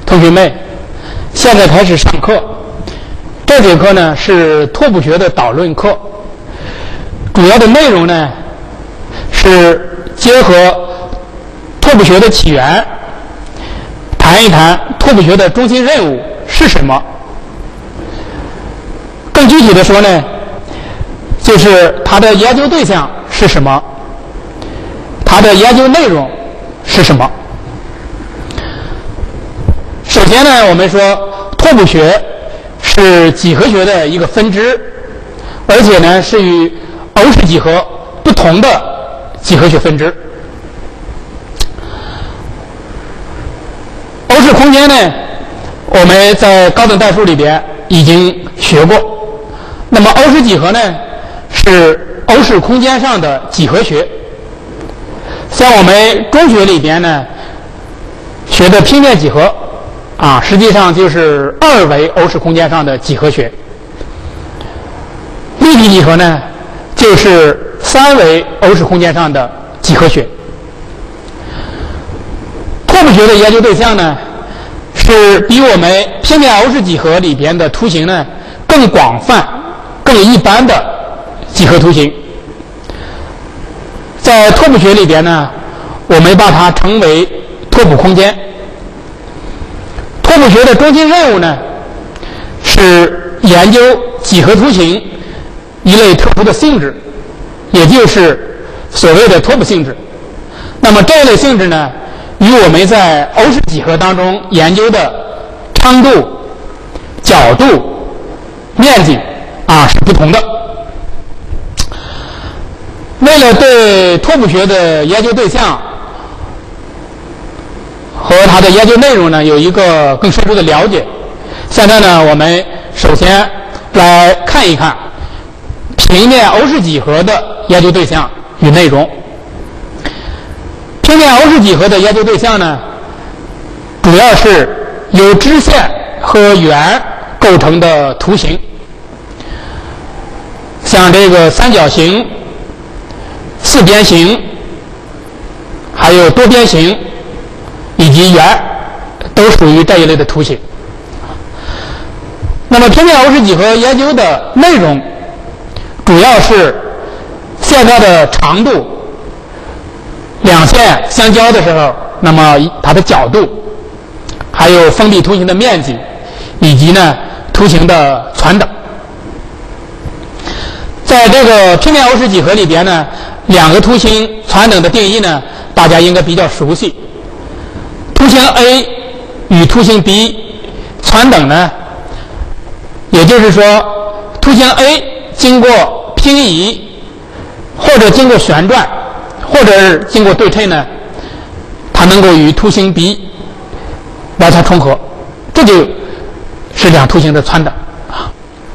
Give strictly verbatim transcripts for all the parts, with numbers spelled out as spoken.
同学们，现在开始上课。这节课呢是拓扑学的导论课，主要的内容呢是结合拓扑学的起源，谈一谈拓扑学的中心任务是什么。更具体的说呢，就是它的研究对象是什么，它的研究内容是什么。首先呢，我们说拓扑学是几何学的一个分支，而且呢是与欧式几何不同的几何学分支。欧式空间呢，我们在高等代数里边已经学过。那么欧式几何呢，是欧式空间上的几何学。像我们中学里边呢学的平面几何啊，实际上就是二维欧式空间上的几何学。立体几何呢，就是三维欧式空间上的几何学。拓扑学的研究对象呢，是比我们平面欧式几何里边的图形呢更广泛、更一般的几何图形。在拓扑学里边呢，我们把它称为拓扑空间。拓扑学的中心任务呢，是研究几何图形一类特殊的性质，也就是所谓的拓扑性质。那么这一类性质呢，与我们在欧式几何当中研究的长度、角度、面积啊是不同的。为了对拓扑学的研究对象和它的研究内容呢有一个更深入的了解，现在呢我们首先来看一看平面欧式几何的研究对象与内容。平面欧式几何的研究对象呢，主要是由直线和圆构成的图形，像这个三角形、四边形，还有多边形以及圆，都属于这一类的图形。那么平面欧式几何研究的内容主要是线段的长度，两线相交的时候，那么它的角度，还有封闭图形的面积，以及呢图形的传等。在这个平面欧式几何里边呢，两个图形传等的定义呢，大家应该比较熟悉。图形 A 与图形 B 传等呢，也就是说图形 A 经过平移或者经过旋转或者是经过对称呢，它能够与图形 B 完全重合，这就是两图形的传等啊。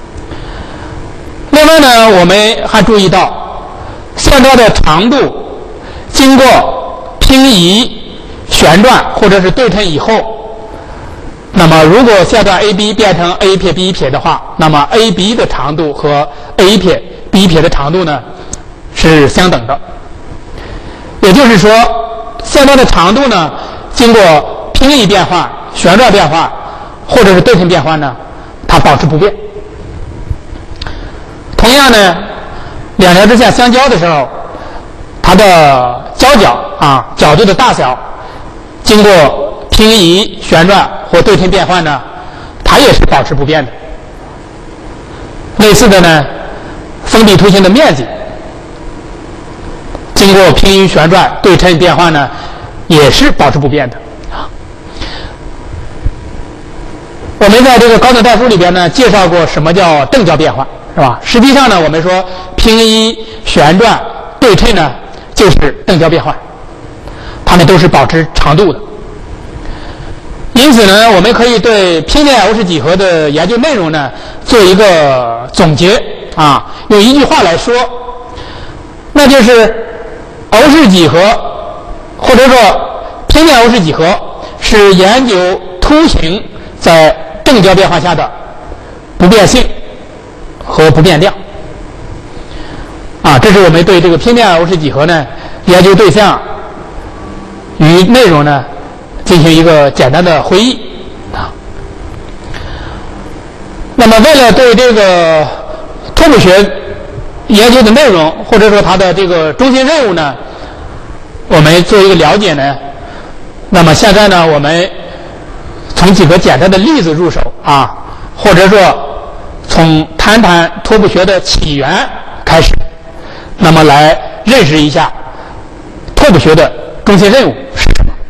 另外呢，我们还注意到线段的长度经过平移、旋转或者是对称以后，那么如果线段 A B 变成 A 撇 B 撇的话，那么 A B 的长度和 A 撇 B 撇的长度呢是相等的。也就是说，线段的长度呢经过平移变化、旋转变化或者是对称变化呢，它保持不变。同样呢，两条直线相交的时候，它的交角啊角度的大小经过平移、旋转或对称变换呢，它也是保持不变的。类似的呢，封闭图形的面积经过平移、旋转、对称变换呢，也是保持不变的。我们在这个高等代数里边呢介绍过什么叫正交变换，是吧？实际上呢，我们说平移、旋转、对称呢就是正交变换，它们都是保持长度的。因此呢，我们可以对平面欧式几何的研究内容呢做一个总结啊，用一句话来说，那就是欧式几何或者说平面欧式几何是研究图形在正交变化下的不变性和不变量啊，这是我们对这个平面欧式几何呢研究对象与内容呢进行一个简单的回忆。 么为了对这个拓扑学研究的内容，或者说它的这个中心任务呢，我们做一个了解呢，那么现在呢，我们从几个简单的例子入手啊，或者说从谈谈拓扑学的起源开始，那么来认识一下拓扑学的中心任务是什么。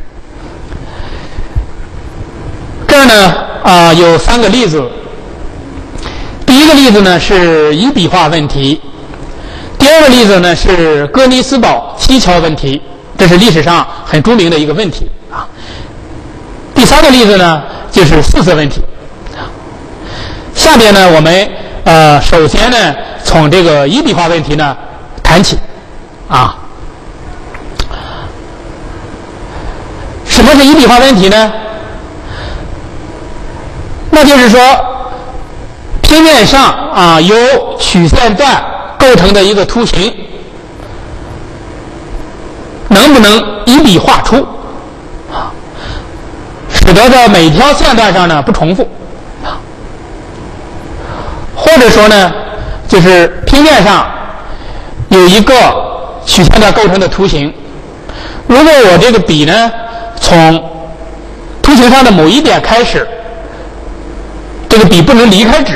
这儿呢啊有三个例子。第一个例子呢是一笔画问题，第二个例子呢是哥尼斯堡七桥问题，这是历史上很著名的一个问题啊。第三个例子呢就是四色问题。下边呢我们呃首先呢从这个一笔画问题呢谈起啊。什么是一笔画问题呢？那就是说平面上啊由曲线段构成的一个图形，能不能一笔画出啊，使得在每条线段上呢不重复啊，或者说呢就是平面上有一个曲线段构成的图形，如果我这个笔呢从图形上的某一点开始，这个笔不能离开纸，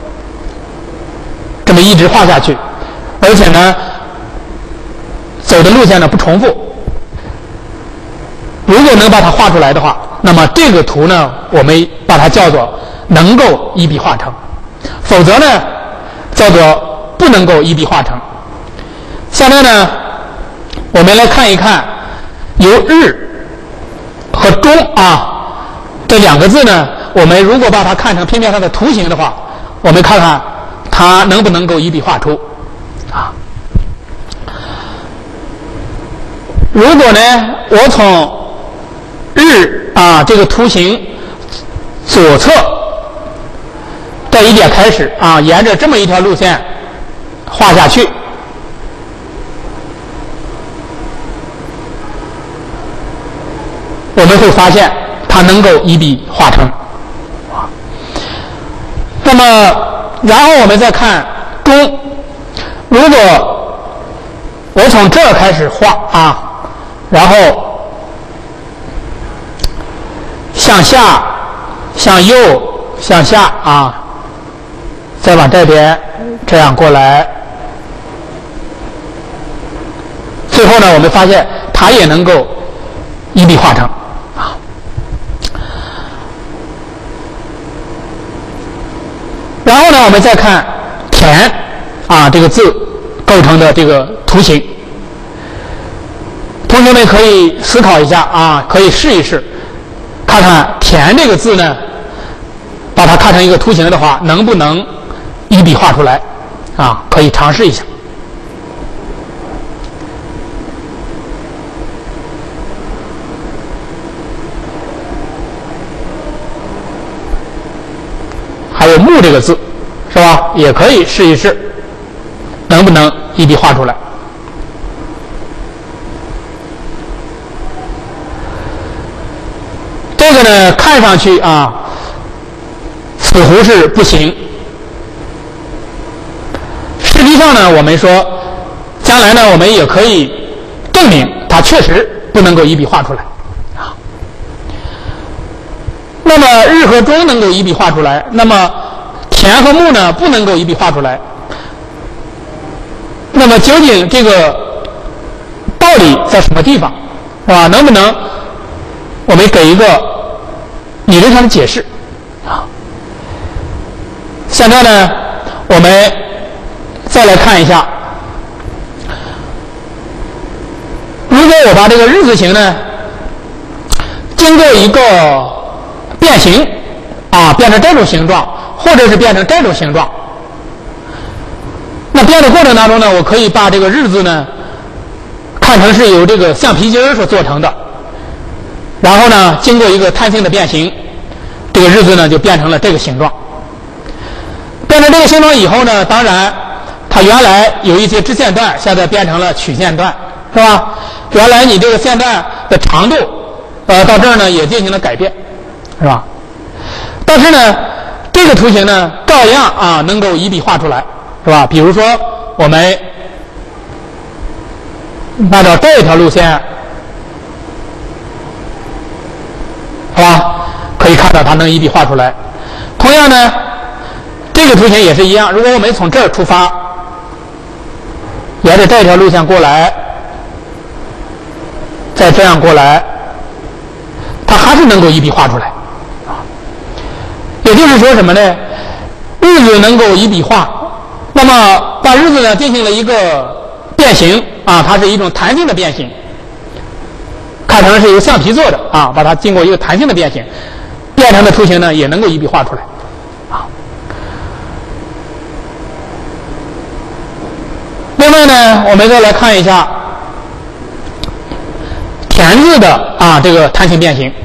这么一直画下去，而且呢走的路线呢不重复，如果能把它画出来的话，那么这个图呢我们把它叫做能够一笔画成，否则呢叫做不能够一笔画成。下面呢我们来看一看由日和中啊这两个字呢，我们如果把它看成平面上的图形的话，我们看看它能不能够一笔画出啊。如果呢我从日啊这个图形左侧这一点开始啊，沿着这么一条路线画下去，我们会发现它能够一笔画成。那么然后我们再看中，如果我从这儿开始画啊，然后向下向右向下啊，再往这边这样过来，最后呢我们发现它也能够一笔画成啊。然后呢我们再看田啊这个字构成的这个图形，同学们可以思考一下啊，可以试一试看看田这个字呢把它看成一个图形的话能不能一笔画出来啊，可以尝试一下。还有木这个字是吧，也可以试一试能不能一笔画出来。这个呢看上去啊似乎是不行，实际上呢我们说将来呢我们也可以证明它确实不能够一笔画出来啊。那么日和中能够一笔画出来，那么田和木呢不能够一笔画出来，那么究竟这个道理在什么地方是吧？能不能我们给一个理论上的解释啊？现在呢我们再来看一下，如果我把这个日字形呢经过一个变形啊，变成这种形状，或者是变成这种形状，那变的过程当中呢我可以把这个日字呢看成是由这个橡皮筋所做成的，然后呢经过一个碳性的变形，这个日字呢就变成了这个形状。变成这个形状以后呢，当然它原来有一些支线段现在变成了曲线段是吧，原来你这个线段的长度呃到这儿呢也进行了改变是吧，但是呢这个图形呢，照样啊能够一笔画出来，是吧？比如说，我们按照这条路线，好吧，可以看到它能一笔画出来。同样呢，这个图形也是一样，如果我们从这儿出发，沿着这条路线过来，再这样过来，它还是能够一笔画出来。也就是说什么呢？日子能够一笔画，那么把日子呢进行了一个变形啊，它是一种弹性的变形，看成是由橡皮做的啊，把它经过一个弹性的变形，变成的图形呢也能够一笔画出来啊。另外呢，我们再来看一下田字的啊这个弹性变形。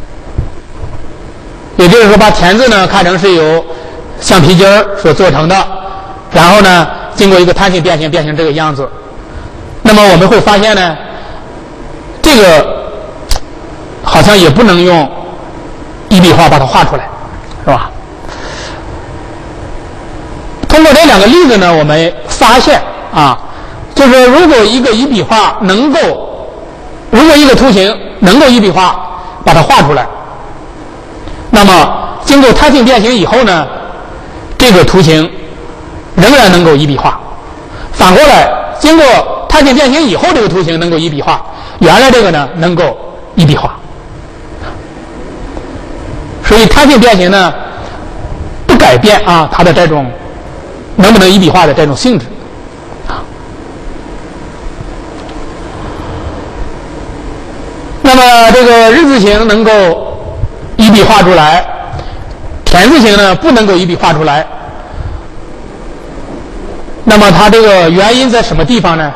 也就是说，把田字呢看成是由橡皮筋儿所做成的，然后呢经过一个弹性变形变成这个样子。那么我们会发现呢，这个好像也不能用一笔画把它画出来，是吧？通过这两个例子呢，我们发现啊，就是如果一个一笔画能够，如果一个图形能够一笔画把它画出来，那么经过弹性变形以后呢，这个图形仍然能够一笔画。反过来，经过弹性变形以后，这个图形能够一笔画，原来这个呢能够一笔画。所以弹性变形呢不改变啊它的这种能不能一笔画的这种性质啊。那么这个日字形能够一笔画出来，田字形呢不能够一笔画出来。那么它这个原因在什么地方呢？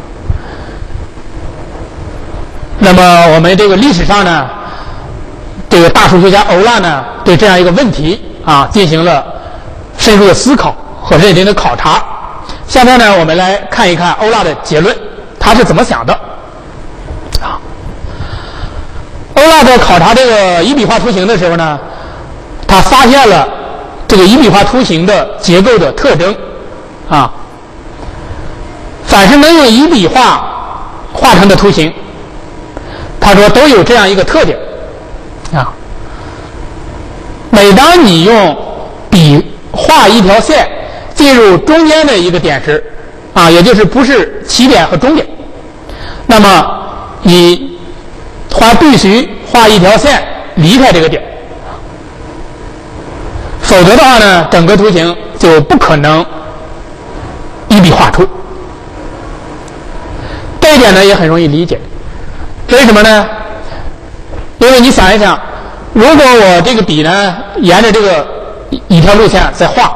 那么我们这个历史上呢，这个大数学家欧拉呢对这样一个问题啊进行了深入的思考和认真的考察。下面呢我们来看一看欧拉的结论，他是怎么想的啊。欧拉在考察这个一笔画图形的时候呢，他发现了这个一笔画图形的结构的特征啊。凡是能用一笔画画成的图形，他说都有这样一个特点啊。每当你用笔画一条线进入中间的一个点时啊，也就是不是起点和终点，那么你还必须画一条线离开这个点，否则的话呢，整个图形就不可能一笔画出。这一点呢也很容易理解，为什么呢？因为你想一想，如果我这个笔呢沿着这个一条路线在画，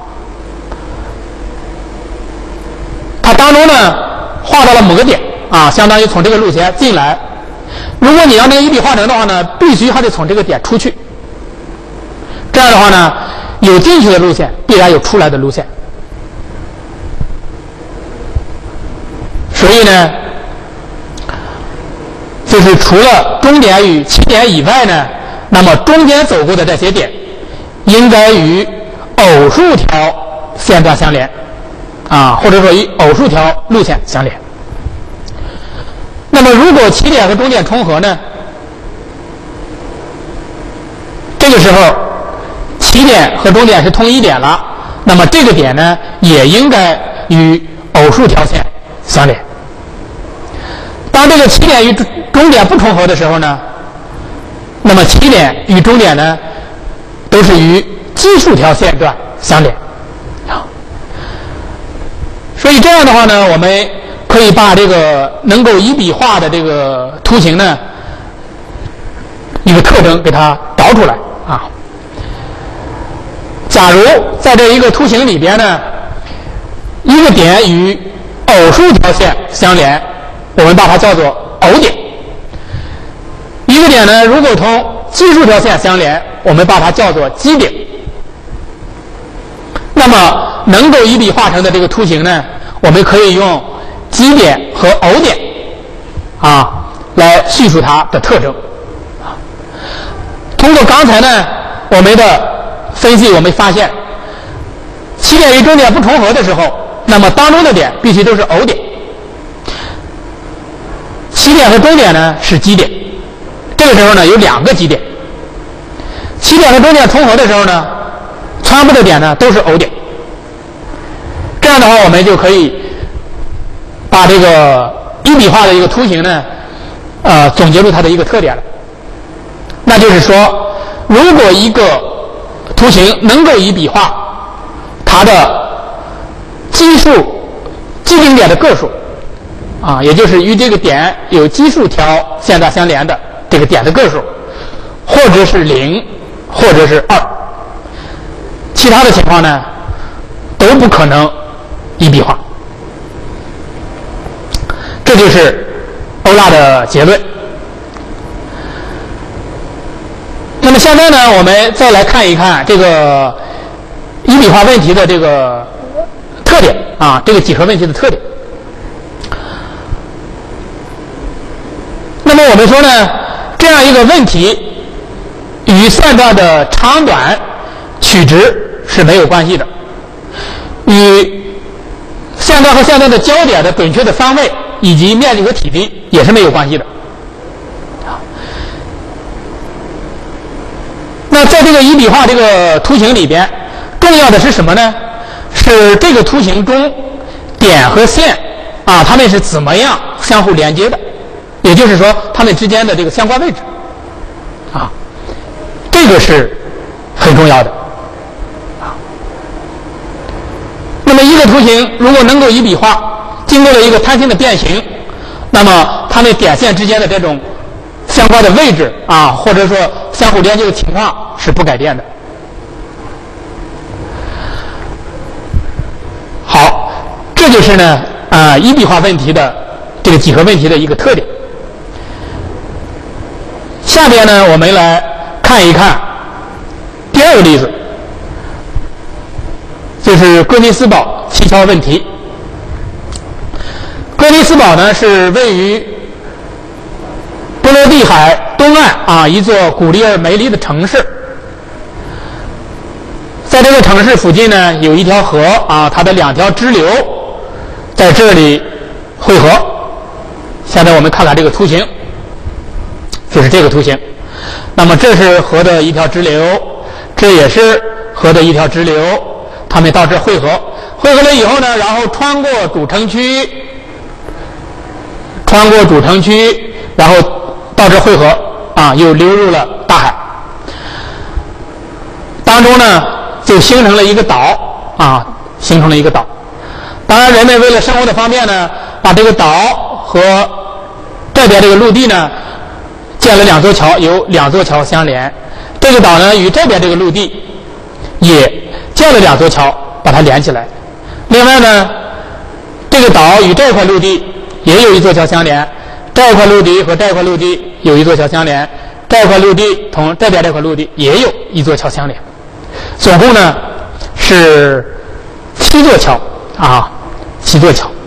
它当中呢画到了某个点啊，相当于从这个路线进来。如果你要能一笔画成的话呢，必须还得从这个点出去。这样的话呢，有进去的路线，必然有出来的路线。所以呢，就是除了终点与起点以外呢，那么中间走过的这些点，应该与偶数条线段相连，啊，或者说与偶数条路线相连。那么如果起点和终点重合呢，这个时候起点和终点是同一点了，那么这个点呢也应该与偶数条线相连。当这个起点与终点不重合的时候呢，那么起点与终点呢都是与奇数条线段相连啊。所以这样的话呢，我们可以把这个能够一笔画的这个图形呢一个特征给它导出来啊。假如在这一个图形里边呢，一个点与偶数条线相连，我们把它叫做偶点。一个点呢如果同奇数条线相连，我们把它叫做奇点。那么能够一笔画成的这个图形呢，我们可以用奇点和偶点啊来叙述它的特征。通过刚才呢我们的分析我们发现，起点与终点不重合的时候，那么当中的点必须都是偶点。起点和终点呢是基点，这个时候呢有两个基点。起点和终点重合的时候呢，穿布的点呢都是偶点。这样的话，我们就可以把这个一笔画的一个图形呢，呃，总结出它的一个特点了。那就是说，如果一个图形能够一笔画，它的基数基顶点的个数啊，也就是与这个点有奇数条线段相连的这个点的个数，或者是零，或者是二，其他的情况呢都不可能一笔画。这就是欧拉的结论。那么现在呢，我们再来看一看这个一笔画问题的这个特点啊，这个几何问题的特点。那么我们说呢，这样一个问题与线段的长短、取值是没有关系的，与线段和线段的交点的准确的方位以及面积和体积也是没有关系的。那在这个一笔画这个图形里边，重要的是什么呢？是这个图形中点和线啊，它们是怎么样相互连接的，也就是说它们之间的这个相关位置啊，这个是很重要的啊。那么一个图形如果能够一笔画，经过了一个贪心的变形，那么它们点线之间的这种相关的位置啊，或者说相互连接的情况是不改变的。好，这就是呢啊、呃、一笔画问题的这个几何问题的一个特点。下边呢，我们来看一看第二个例子，就是哥尼斯堡七桥问题。哥尼斯堡呢是位于波罗的海东岸啊一座古里尔梅利的城市。在这个城市附近呢，有一条河啊，它的两条支流在这里汇合。现在我们看看这个图形，就是这个图形。那么这是河的一条支流，这也是河的一条支流，它们到这汇合，汇合了以后呢，然后穿过主城区，穿过主城区，然后到这汇合啊，又流入了大海。当中呢，就形成了一个岛啊，形成了一个岛。当然，人们为了生活的方便呢，把这个岛和这边这个陆地呢建了两座桥，由两座桥相连。这个岛呢与这边这个陆地也建了两座桥，把它连起来。另外呢，这个岛与这块陆地也有一座桥相连，这块陆地和这块陆地有一座桥相连，这块陆地同这边这块陆地也有一座桥相连。总共呢是七座桥啊，七座桥。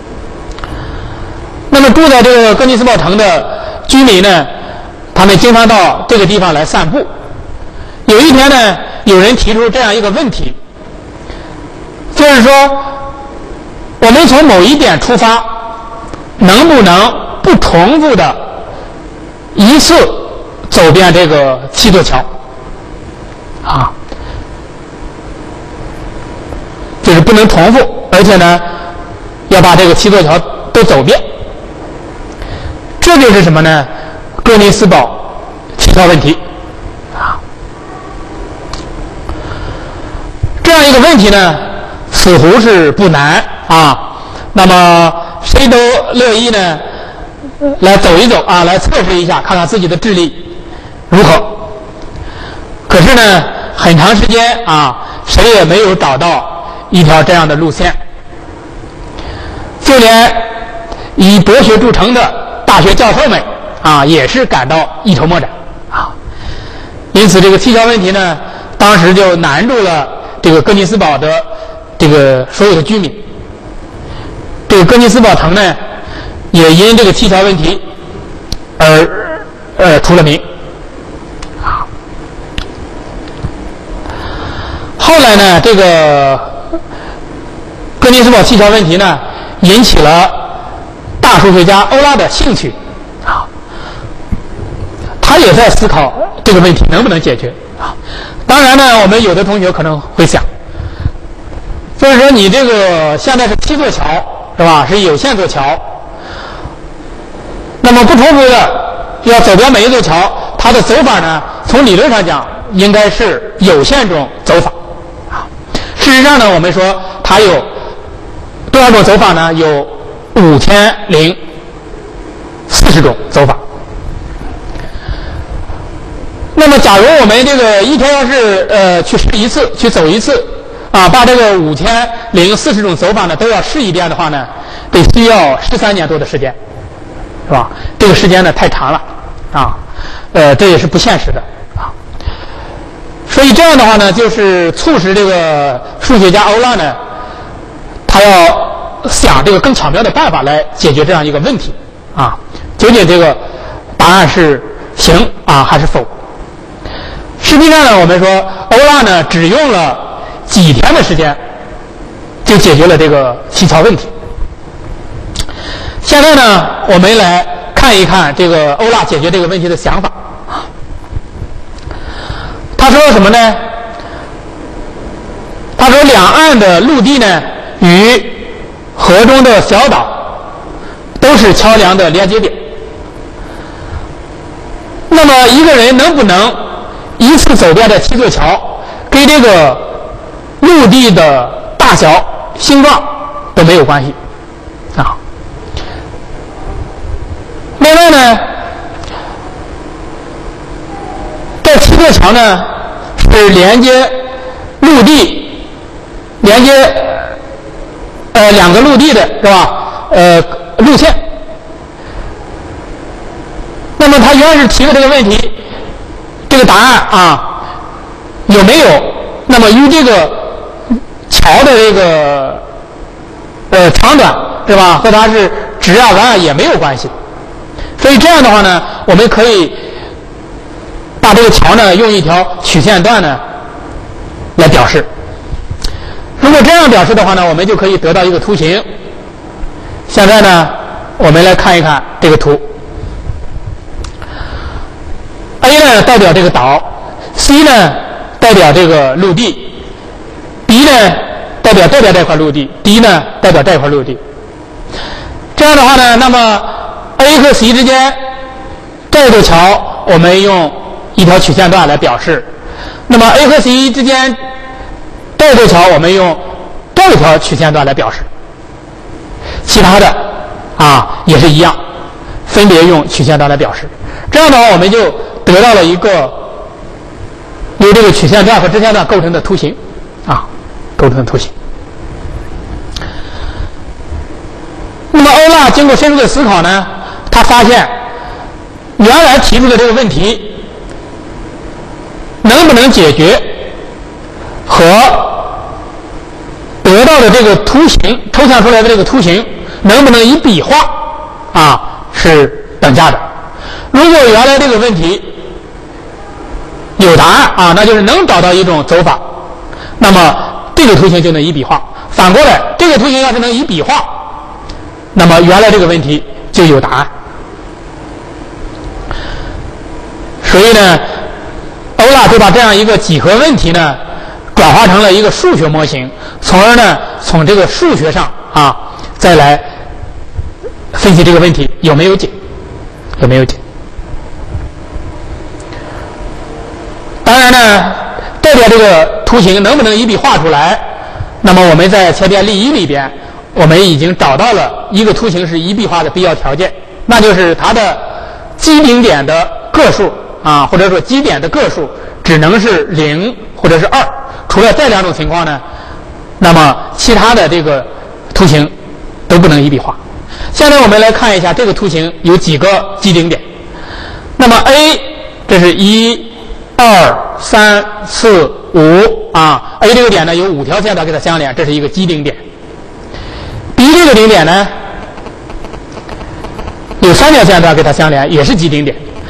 那么住在这个哥尼斯堡城的居民呢，他们经常到这个地方来散步。有一天呢，有人提出这样一个问题，就是说，我们从某一点出发，能不能不重复的一次走遍这个七座桥啊？就是不能重复，而且呢，要把这个七座桥都走遍。这就是什么呢？哥尼斯堡七桥问题啊。这样一个问题呢，似乎是不难啊。那么谁都乐意呢，来走一走啊，来测试一下，看看自己的智力如何。可是呢，很长时间啊，谁也没有找到一条这样的路线，就连以博学著称的大学教授们啊，也是感到一筹莫展啊。因此，这个七桥问题呢，当时就难住了这个哥尼斯堡的这个所有的居民。这个哥尼斯堡城呢，也因这个七桥问题而呃出了名啊。 后来呢，这个哥尼斯堡七桥问题呢，引起了大数学家欧拉的兴趣啊，他也在思考这个问题能不能解决啊。当然呢，我们有的同学可能会想，就是说你这个现在是七座桥是吧？是有限座桥，那么不重复的要走标每一座桥，它的走法呢，从理论上讲应该是有限种走法啊。事实上呢，我们说它有多少种走法呢？有五千零四十种走法。那么，假如我们这个一天要是呃去试一次，去走一次，啊，把这个五千零四十种走法呢都要试一遍的话呢，得需要十三年多的时间，是吧？这个时间呢太长了，啊，呃，这也是不现实的啊。所以这样的话呢，就是促使这个数学家欧拉呢，他要想这个更巧妙的办法来解决这样一个问题啊，究竟这个答案是行啊还是否？实际上呢，我们说欧拉呢只用了几天的时间就解决了这个七桥问题。现在呢，我们来看一看这个欧拉解决这个问题的想法。他说什么呢？他说两岸的陆地呢与河中的小岛都是桥梁的连接点。那么一个人能不能一次走遍这七座桥，跟这个陆地的大小、形状都没有关系啊。另外呢，这七座桥呢是连接陆地、连接呃两个陆地的是吧？呃，路线。那么他原来是提的这个问题，这个答案啊有没有？那么与这个桥的这个呃长短是吧？和它是直啊弯啊也没有关系。所以这样的话呢，我们可以把这个桥呢用一条曲线段呢来表示。如果这样表示的话呢，我们就可以得到一个图形。现在呢，我们来看一看这个图。A 呢代表这个岛 ，C 呢代表这个陆地 ，B 呢代表这边这块陆地 ，D 呢代表这块陆地。这样的话呢，那么 A 和 C 之间这座桥，我们用一条曲线段来表示；那么 A 和 C 之间这座桥，我们用这条曲线段来表示。其他的啊也是一样，分别用曲线段来表示。这样的话，我们就得到了一个由这个曲线段和直线段构成的图形啊，构成的图形。那么欧拉经过深入的思考呢，他发现原来提出的这个问题能不能解决，和得到的这个图形抽象出来的这个图形能不能以笔画啊是等价的。如果原来这个问题有答案啊，那就是能找到一种走法，那么这个图形就能以笔画。反过来，这个图形要是能以笔画，那么原来这个问题就有答案。所以呢，欧拉就把这样一个几何问题呢转化成了一个数学模型，从而呢从这个数学上啊再来分析这个问题有没有解，有没有解。当然呢，代表这个图形能不能一笔画出来，那么我们在切片例一里边，我们已经找到了一个图形是一笔画的必要条件，那就是它的基顶点的个数啊，或者说基点的个数只能是零或者是二，除了这两种情况呢，那么其他的这个图形都不能一笔画。现在我们来看一下这个图形有几个基顶点。那么 A 这是一、二、三、四、五啊 ，A 这个点呢有五条线条给它相连，这是一个基顶点。B 这个顶点呢有三条线条给它相连，也是基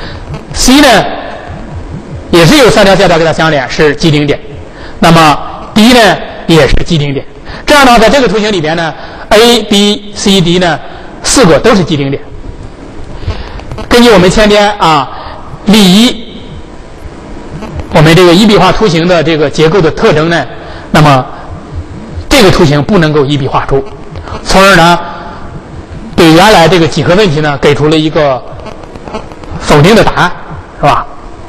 顶点。C 呢也是有三条线条给它相连，是基顶点。那么 D 呢也是既定点。这样的话，在这个图形里边呢 ，A、B、C、D 呢四个都是既定点。根据我们前边啊例一，我们这个一笔画图形的这个结构的特征呢，那么这个图形不能够一笔画出，从而呢对原来这个几何问题呢给出了一个否定的答案，是吧？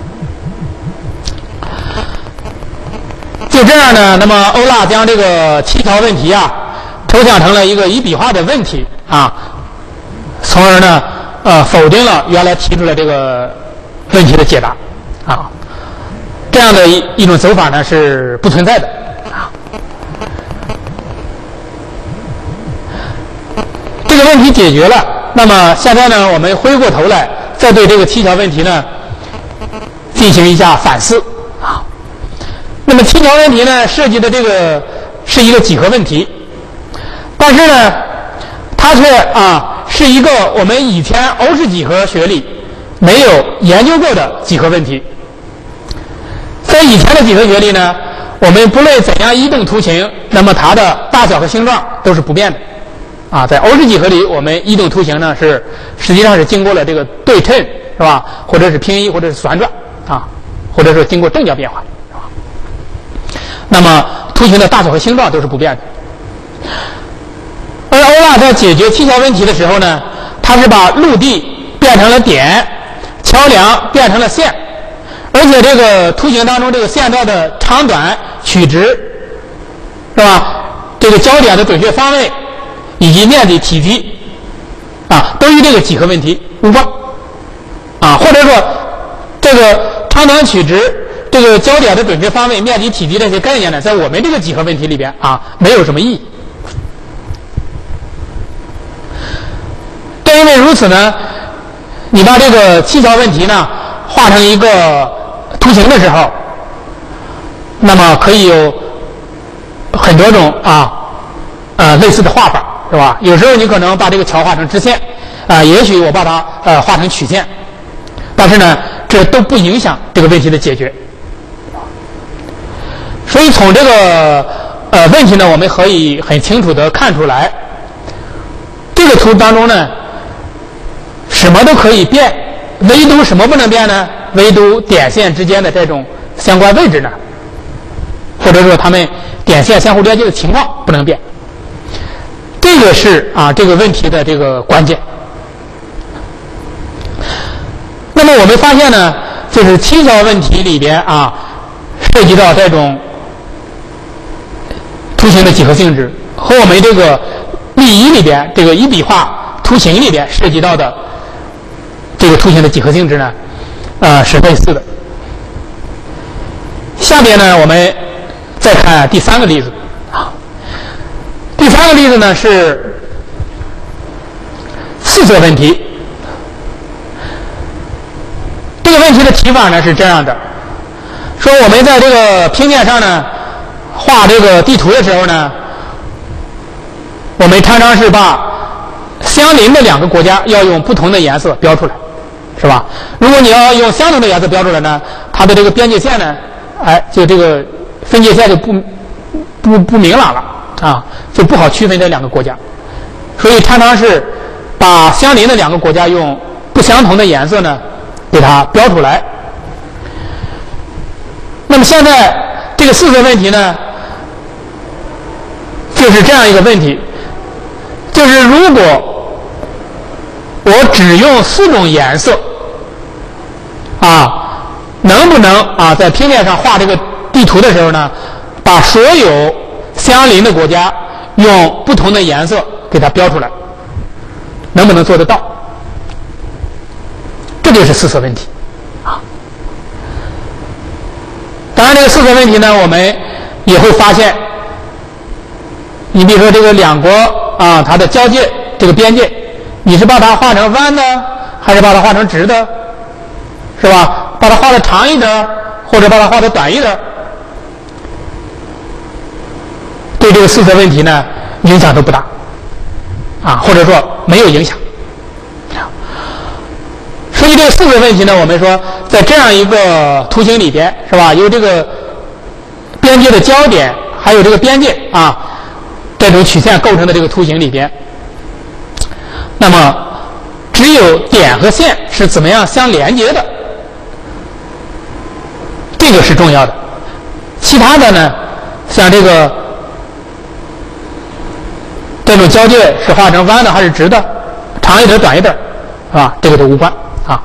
就这样呢，那么欧拉将这个七条问题啊抽象成了一个一笔画的问题啊，从而呢呃否定了原来提出来这个问题的解答啊。这样的一一种走法呢是不存在的啊。这个问题解决了，那么现在呢我们回过头来再对这个七条问题呢进行一下反思啊。那么七条问题呢涉及的这个是一个几何问题，但是呢它却啊是一个我们以前欧式几何学里没有研究过的几何问题。在以前的几何学里呢，我们不论怎样移动图形，那么它的大小和形状都是不变的啊。在欧式几何里，我们移动图形呢是实际上是经过了这个对称，是吧？或者是平移，或者是旋转啊，或者说经过正角变化，是吧？那么图形的大小和形状都是不变的。而欧拉在解决七条问题的时候呢，他是把陆地变成了点，桥梁变成了线，而且这个图形当中这个线道的长短、曲直，是吧？这个焦点的准确方位以及面积、体积啊，都与这个几何问题无关啊，或者说这个长短、曲直、这个焦点的准确方位、面积、体积这些概念呢，在我们这个几何问题里边啊，没有什么意义。正因为如此呢，你把这个七条问题呢画成一个图形的时候，那么可以有很多种啊呃类似的画法，是吧？有时候你可能把这个桥画成直线啊、呃，也许我把它呃画成曲线，但是呢，这都不影响这个问题的解决。所以从这个呃问题呢，我们可以很清楚的看出来，这个图当中呢，什么都可以变，唯独什么不能变呢？唯独点线之间的这种相关位置呢，或者说它们点线相互连接的情况不能变。这个是啊这个问题的这个关键。那么我们发现呢，就是七条问题里边啊，涉及到这种图形的几何性质，和我们这个例一里边这个一笔画图形里边涉及到的这个图形的几何性质呢，呃，是类似的。下边呢，我们再看第三个例子啊。第三个例子呢是四色问题。这个问题的提法呢是这样的：说我们在这个平面上呢画这个地图的时候呢，我们常常是把相邻的两个国家要用不同的颜色标出来，是吧？如果你要用相同的颜色标出来呢，它的这个边界线呢，哎，就这个分界线就不不不明朗了啊，就不好区分这两个国家。所以常常是把相邻的两个国家用不相同的颜色呢给它标出来。那么现在这个四色问题呢，就是这样一个问题，就是如果我只用四种颜色啊，能不能啊在平面上画这个地图的时候呢，把所有相邻的国家用不同的颜色给它标出来，能不能做得到？这就是四色问题啊。当然这个四色问题呢，我们也会发现，你比如说这个两国啊，它的交界这个边界，你是把它画成弯的，还是把它画成直的，是吧？把它画的长一点，或者把它画的短一点，对这个四色问题呢影响都不大啊，或者说没有影响。所以这个四色问题呢，我们说在这样一个图形里边，是吧？由这个边界的焦点还有这个边界啊，这种曲线构成的这个图形里边，那么只有点和线是怎么样相连接的，这个是重要的。其他的呢，像这个这种交界是画成弯的还是直的，长一点短一点，啊，这个都无关啊。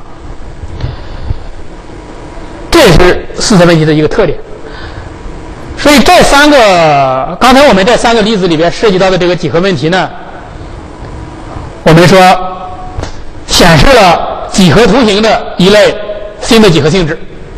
这也是四色问题的一个特点。所以这三个，刚才我们这三个例子里边涉及到的这个几何问题呢，我们说显示了几何图形的一类新的几何性质。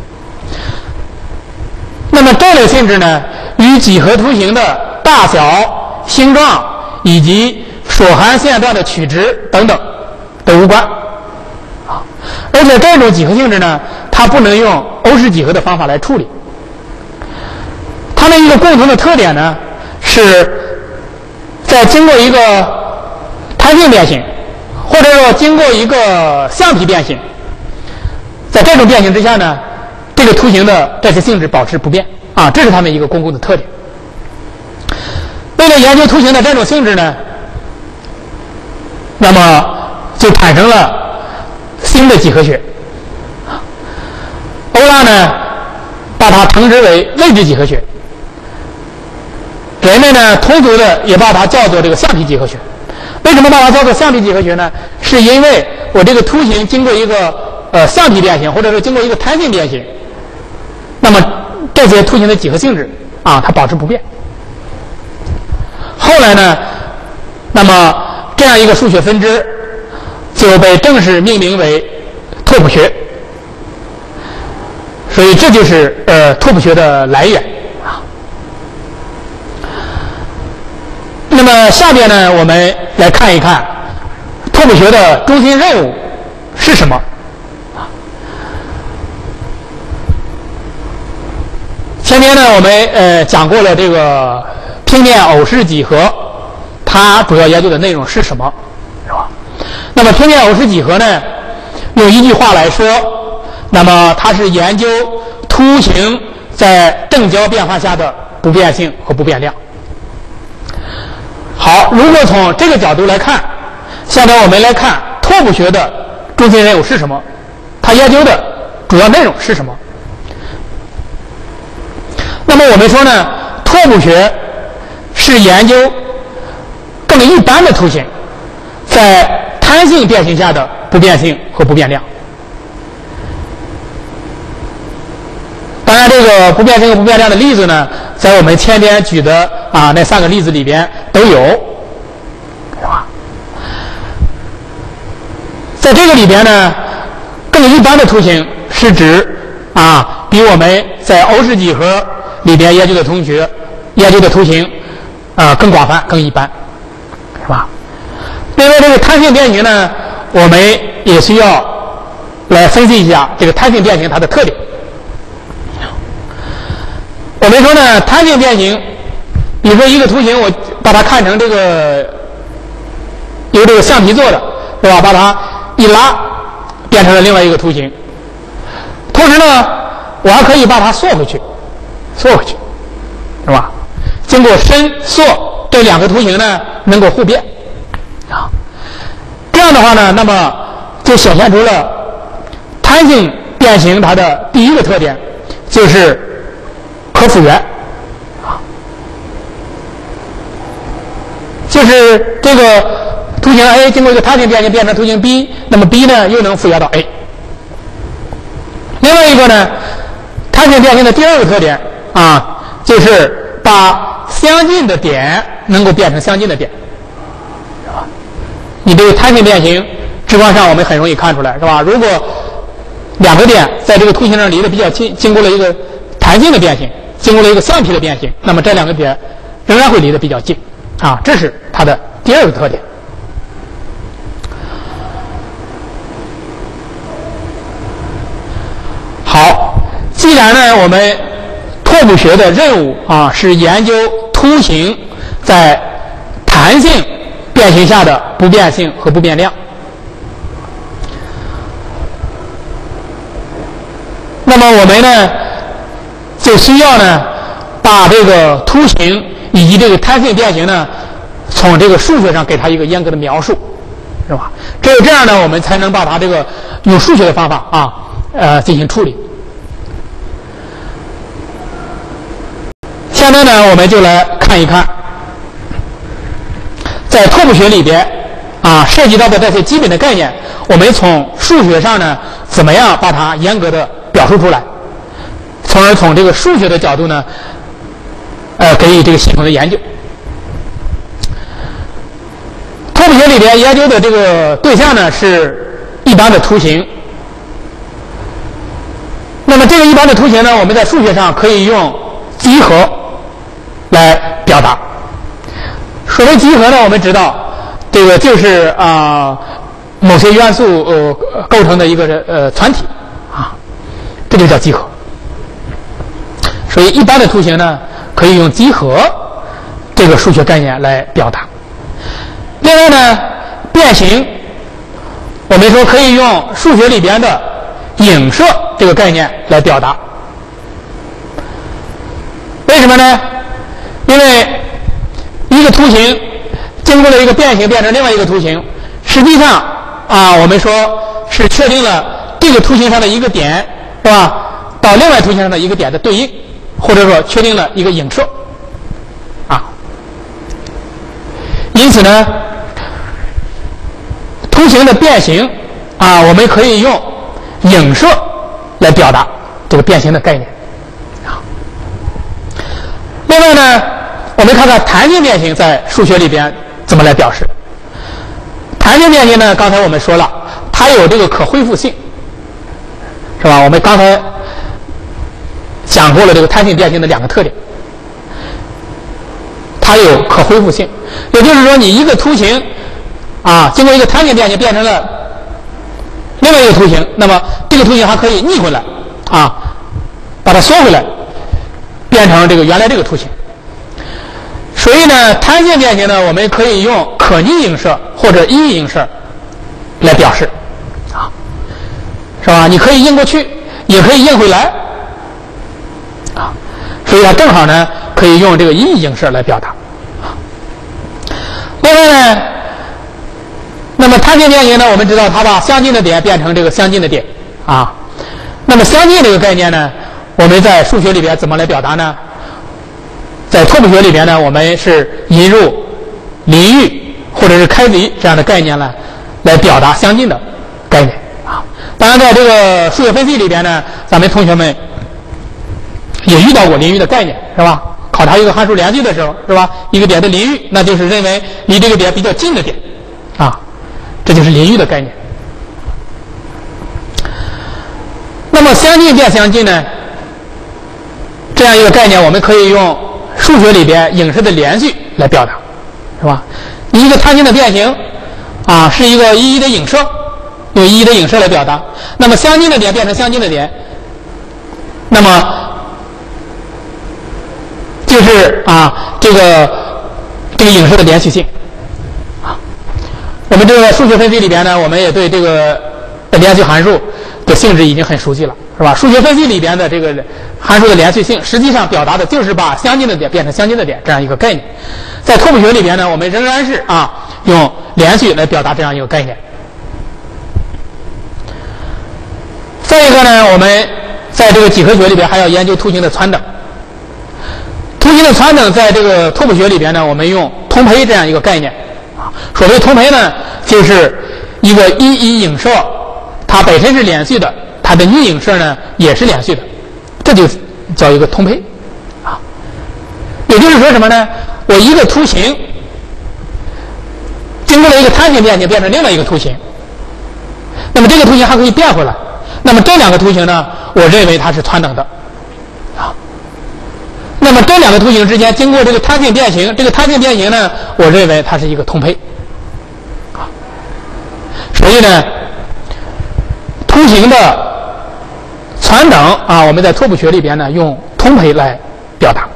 那么这类性质呢，与几何图形的大小、形状以及所含线段的取值等等都无关啊。而且这种几何性质呢，它不能用欧式几何的方法来处理。它们一个共同的特点呢，是在经过一个摊性变形，或者说经过一个橡皮变形，在这种变形之下呢，这个图形的这些性质保持不变啊，这是它们一个公共的特点。为了研究图形的这种性质呢，那么就产生了新的几何学。欧拉呢，把它称之为位置几何学。人们呢，通俗的也把它叫做这个橡皮几何学。为什么把它叫做橡皮几何学呢？是因为我这个图形经过一个呃橡皮变形，或者说经过一个摊性变形，那么这些图形的几何性质啊，它保持不变。后来呢，那么这样一个数学分支就被正式命名为拓扑学。所以这就是呃拓扑学的来源啊。那么下边呢，我们来看一看拓扑学的中心任务是什么。前面呢，我们呃讲过了这个平面偶式几何，它主要研究的内容是什么，是吧？那么平面偶式几何呢，用一句话来说，那么它是研究图形在正交变化下的不变性和不变量。好，如果从这个角度来看，下面我们来看拓扑学的中心任务是什么，它研究的主要内容是什么。那么我们说呢，拓扑学是研究更一般的图形在摊性变形下的不变性和不变量。当然，这个不变性和不变量的例子呢，在我们前边举的啊那三个例子里边都有，是吧？在这个里边呢，更一般的图形是指啊，比我们在欧式几何里边研究的同学研究的图形啊更广泛、更一般，是吧？另外，这个摊性变形呢，我们也需要来分析一下这个摊性变形它的特点。我们说呢，摊性变形，比如说一个图形，我把它看成这个由这个橡皮做的，是吧？把它一拉，变成了另外一个图形。同时呢，我还可以把它缩回去，缩回去，是吧？经过伸缩，这两个图形呢能够互变啊。这样的话呢，那么就显现出了摊性变形它的第一个特点，就是可复原啊，就是这个图形 A 经过一个摊性变形变成图形 B， 那么 B 呢又能复原到 A。另外一个呢，摊性变形的第二个特点啊，就是把相近的点能够变成相近的点，是吧？你这个摊性变形，直观上我们很容易看出来，是吧？如果两个点在这个图形上离得比较近，经过了一个弹性的变形，经过了一个橡皮的变形，那么这两个点仍然会离得比较近啊，这是它的第二个特点。好，既然呢我们拓扑学的任务啊是研究图形在弹性变形下的不变性和不变量，那么我们呢就需要呢把这个图形以及这个摊性变形呢，从这个数学上给它一个严格的描述，是吧？只有这样呢，我们才能把它这个用数学的方法啊，呃，进行处理。下面呢，我们就来看一看，在拓扑学里边啊，涉及到的这些基本的概念，我们从数学上呢，怎么样把它严格的表述出来，从而从这个数学的角度呢，呃，给予这个系统的研究。拓扑学里边研究的这个对象呢，是一般的图形。那么这个一般的图形呢，我们在数学上可以用集合来表达。所谓集合呢，我们知道这个就是啊、呃、某些元素呃构成的一个呃团体啊，这就叫集合。所以一般的图形呢，可以用集合这个数学概念来表达。另外呢，变形我们说可以用数学里边的影射这个概念来表达。为什么呢？因为一个图形经过了一个变形变成另外一个图形，实际上啊，我们说是确定了这个图形上的一个点，是吧？到另外图形上的一个点的对应，或者说确定了一个影射啊。因此呢，图形的变形啊，我们可以用影射来表达这个变形的概念啊。另外呢，我们看看弹性变形在数学里边怎么来表示。弹性变形呢，刚才我们说了，它有这个可恢复性，是吧？我们刚才讲过了这个弹性变形的两个特点，它有可恢复性，也就是说，你一个图形啊，经过一个弹性变形变成了另外一个图形，那么这个图形还可以逆回来啊，把它缩回来，变成这个原来这个图形。所以呢，弹性变形呢，我们可以用可逆影射或者一影射来表示啊，是吧？你可以映过去，也可以映回来啊，所以它正好呢，可以用这个一影射来表达啊。另外呢，那么弹性变形呢，我们知道它把相近的点变成这个相近的点啊。那么相近这个概念呢，我们在数学里边怎么来表达呢？在拓扑学里边呢，我们是引入邻域或者是开离这样的概念呢，来表达相近的概念啊。当然，在这个数学分析里边呢，咱们同学们也遇到过邻域的概念，是吧？考察一个函数连续的时候，是吧？一个点的邻域，那就是认为离这个点比较近的点啊，这就是邻域的概念。那么相近变相近呢，这样一个概念，我们可以用数学里边影射的连续来表达，是吧？一个弹性的变形啊，是一个一一的影射，用一一的影射来表达。那么相近的点变成相近的点，那么就是啊这个这个影射的连续性啊。我们这个数学分析里边呢，我们也对这个连续函数的性质已经很熟悉了，是吧？数学分析里边的这个函数的连续性，实际上表达的就是把相近的点变成相近的点这样一个概念。在拓扑学里边呢，我们仍然是啊用连续来表达这样一个概念。再一个呢，我们在这个几何学里边还要研究图形的湍等。图形的湍等在这个拓扑学里边呢，我们用同胚这样一个概念啊。所谓同胚呢，就是一个一一影射，它本身是连续的，它的逆影射呢也是连续的，这就叫一个同胚啊。也就是说什么呢？我一个图形经过了一个弹性变形变成另外一个图形，那么这个图形还可以变回来，那么这两个图形呢，我认为它是湍等的啊。那么这两个图形之间经过这个弹性变形，这个弹性变形呢，我认为它是一个同胚啊。所以呢，图形的湍等啊，我们在拓扑学里边呢用同胚来表达。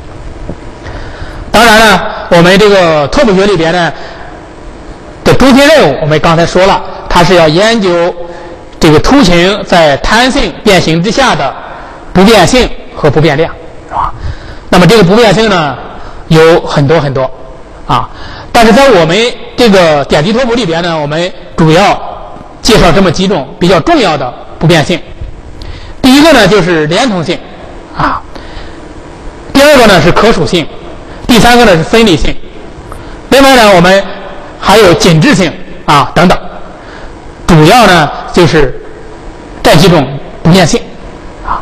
当然了，我们这个拓扑学里边呢的中心任务，我们刚才说了，它是要研究这个图形在弹性变形之下的不变性和不变量，是吧？ 那么这个不变性呢有很多很多啊，但是在我们这个点滴托谱里边呢，我们主要介绍这么几种比较重要的不变性。第一个呢就是连通性啊，第二个呢是可数性，第三个呢是分离性，另外呢我们还有紧致性啊等等，主要呢就是这几种不变性啊。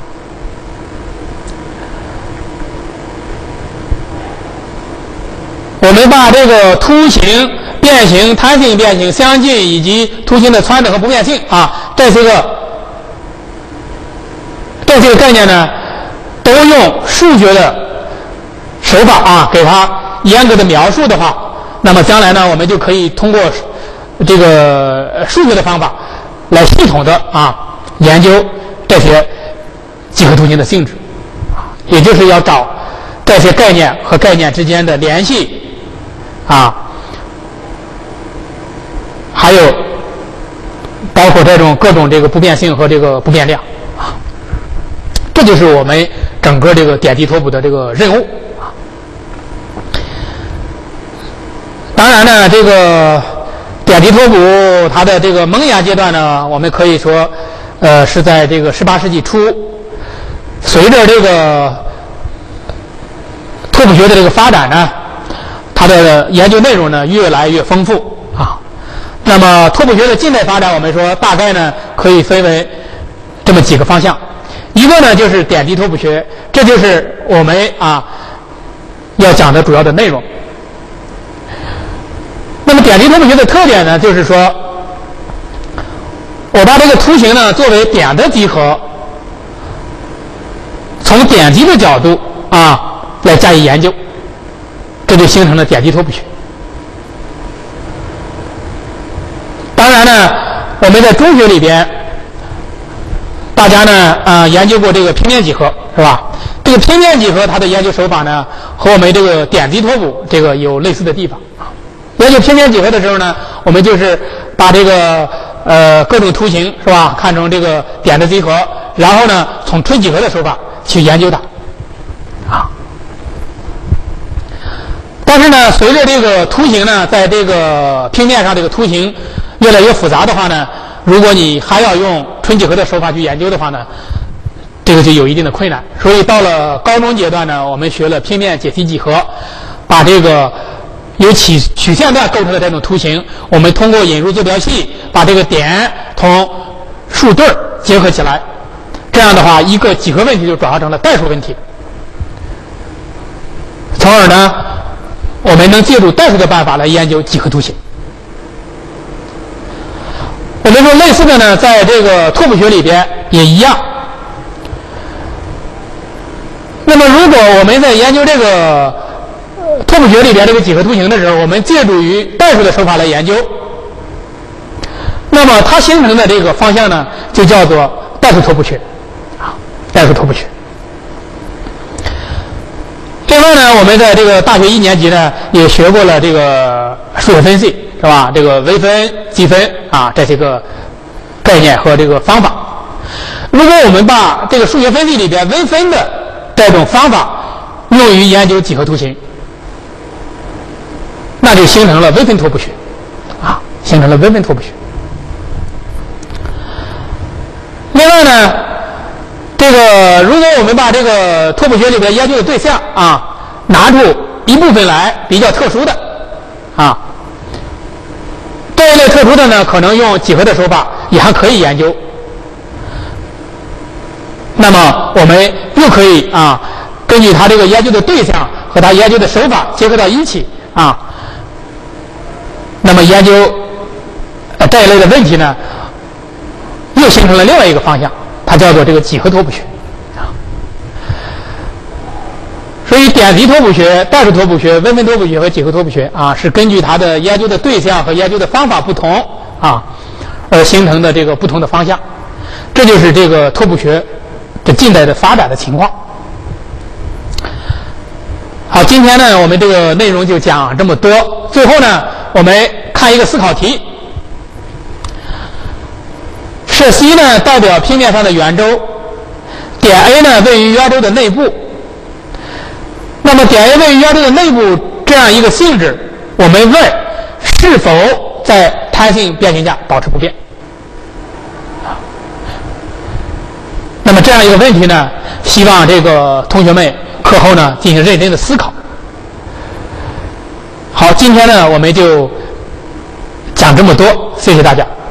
我们把这个图形、变形、弹性变形、相近以及图形的穿等和不变性啊，这些个这些个概念呢，都用数学的手法啊给它严格的描述的话，那么将来呢，我们就可以通过这个数学的方法来系统的啊研究这些几何图形的性质啊，也就是要找这些概念和概念之间的联系啊，还有包括这种各种这个不变性和这个不变量啊，这就是我们整个这个点滴托谱的这个任务啊。当然呢，这个点滴托谱它的这个萌芽阶段呢，我们可以说，呃，是在这个十八世纪初，随着这个托谱学的这个发展呢，它的研究内容呢越来越丰富啊。那么托谱学的近代发展，我们说大概呢可以分为这么几个方向。一个呢就是点滴托谱学，这就是我们啊要讲的主要的内容。那么点滴托谱学的特点呢，就是说我把这个图形呢作为点的集合，从点击的角度啊来加以研究，这就形成了点滴托谱学。当然呢，我们在中学里边，大家呢啊、呃、研究过这个平面几何是吧？这个平面几何它的研究手法呢，和我们这个点滴托谱这个有类似的地方啊。研究平面几何的时候呢，我们就是把这个呃各种图形是吧看成这个点的集合，然后呢从纯几何的手法去研究它啊。但是呢，随着这个图形呢在这个平面上这个图形越来越复杂的话呢，如果你还要用纯几何的手法去研究的话呢，这个就有一定的困难。所以到了高中阶段呢，我们学了平面解析几何，把这个由曲曲线段构成的这种图形，我们通过引入坐标系，把这个点同数对结合起来，这样的话，一个几何问题就转化成了代数问题，从而呢，我们能借助代数的办法来研究几何图形。我们说类似的呢，在这个拓扑学里边也一样。那么，如果我们在研究这个拓扑学里边这个几何图形的时候，我们借助于代数的手法来研究，那么它形成的这个方向呢，就叫做代数拓扑学啊，代数拓扑学。另外呢，我们在这个大学一年级呢，也学过了这个数学分析，是吧？这个微分、积分啊，这些个概念和这个方法。如果我们把这个数学分析里边微分的这种方法用于研究几何图形，那就形成了微分拓扑学啊，形成了微分拓扑学。另外呢，这个如果我们把这个拓扑学里边研究的对象啊拿出一部分来比较特殊的啊，这一类特殊的呢，可能用几何的手法也还可以研究。那么我们又可以啊，根据他这个研究的对象和他研究的手法结合到一起啊，那么研究呃这一类的问题呢，又形成了另外一个方向，它叫做这个几何拓扑学啊。所以点题拓扑学、代数拓扑学、微分拓扑学和几何拓扑学啊，是根据它的研究的对象和研究的方法不同啊，而形成的这个不同的方向。这就是这个拓扑学这近代的发展的情况。好，今天呢，我们这个内容就讲这么多。最后呢，我们看一个思考题。设 C 呢代表平面上的圆周，点 A 呢位于圆周的内部， 那么点 A 位于腰椎的内部这样一个性质，我们问是否在弹性变形下保持不变？那么这样一个问题呢，希望这个同学们课后呢进行认真的思考。好，今天呢我们就讲这么多，谢谢大家。